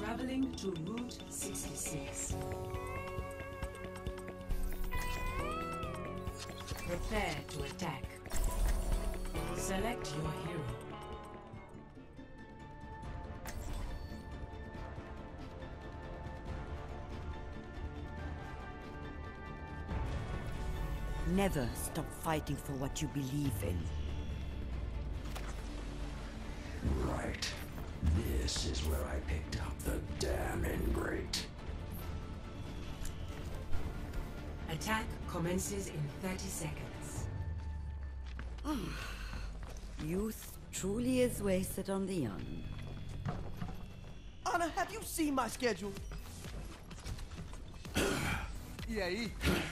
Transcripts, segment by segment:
Traveling to Route 66. Prepare to attack. Select your hero. Never stop fighting for what you believe in. Right. This is where I picked up the damn ingrate. Attack commences in 30 seconds. Youth truly is wasted on the young. Anna, have you seen my schedule? E aí?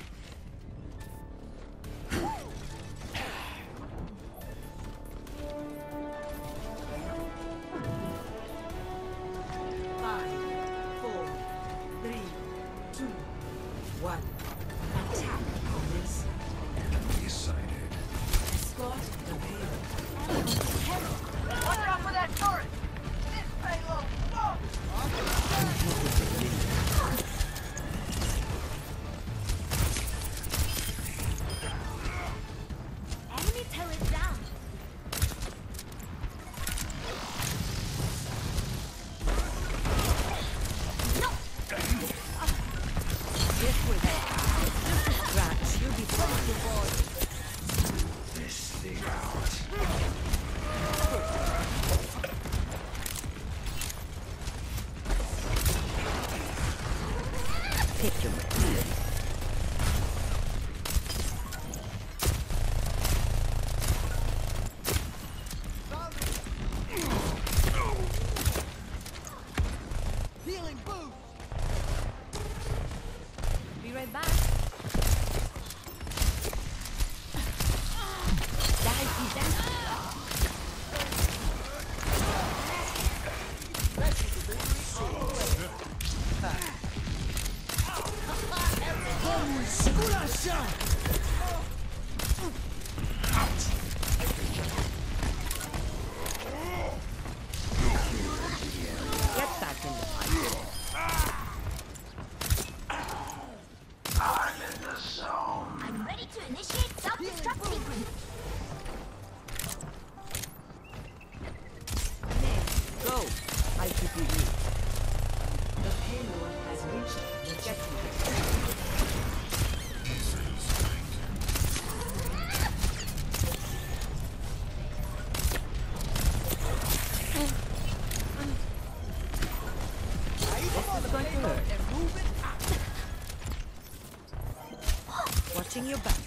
Watching your back.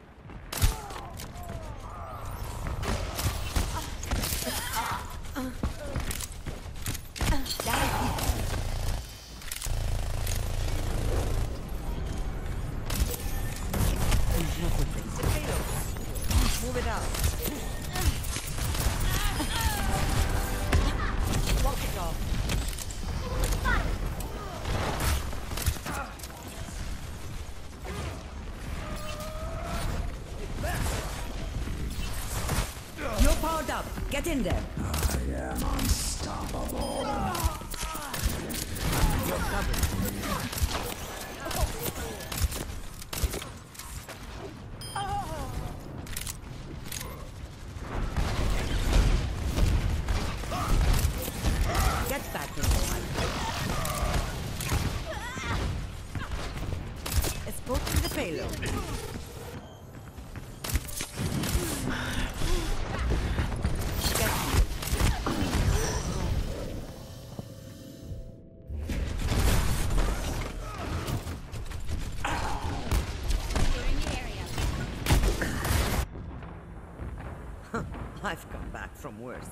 Move it out. Walk it off. You're powered up. Get in there. I am unstoppable. You're covered. Get back in the fight. Escort to the payload. I've come back from worse.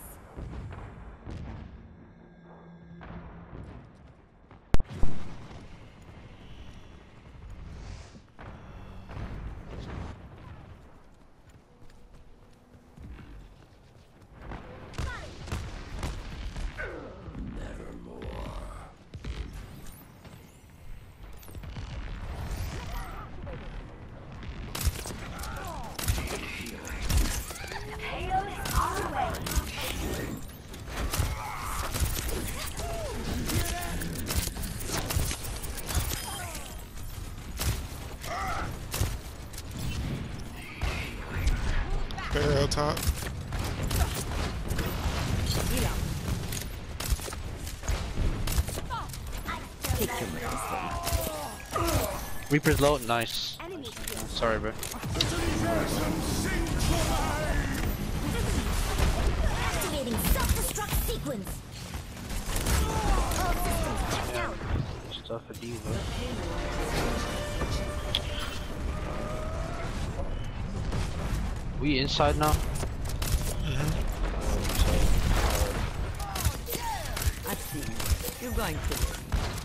top. Take your medicine. Reaper's low, nice. Sorry, bro. Activating self-destruct sequence. All systems checked out. Stuff for D.Va. We inside now? I've seen you. You're going to live.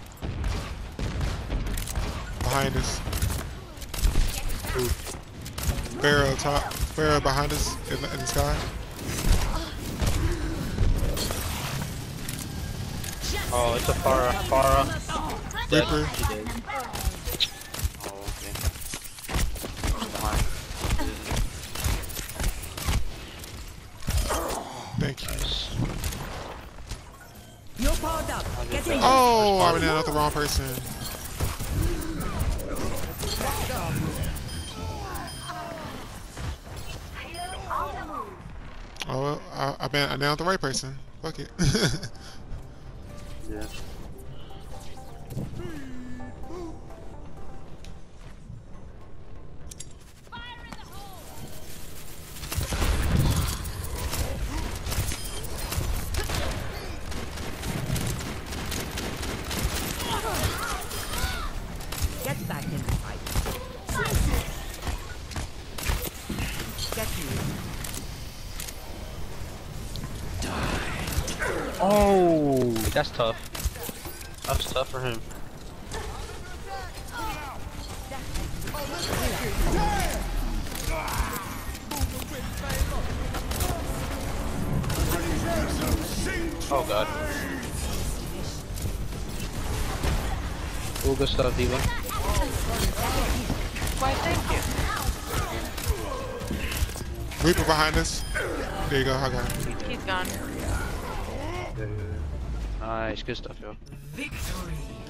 Behind us. Barrel top. Barrel behind us in the sky. Oh, it's a Pharah. Pharah. Reaper. She did. Oh, okay. Behind. Thank you. Nice. You're powered up. Get in. Oh, I went in with the wrong person. Oh, well, I nailed the right person. Fuck it. Yeah. Get back in the fight. Get you. Oh, that's tough. That's tough for him. Oh god. Oh, good stuff, D.Va. Why, thank you. Reaper behind us. There you go. I got him. He's gone. Nice, good stuff, yo. Victory.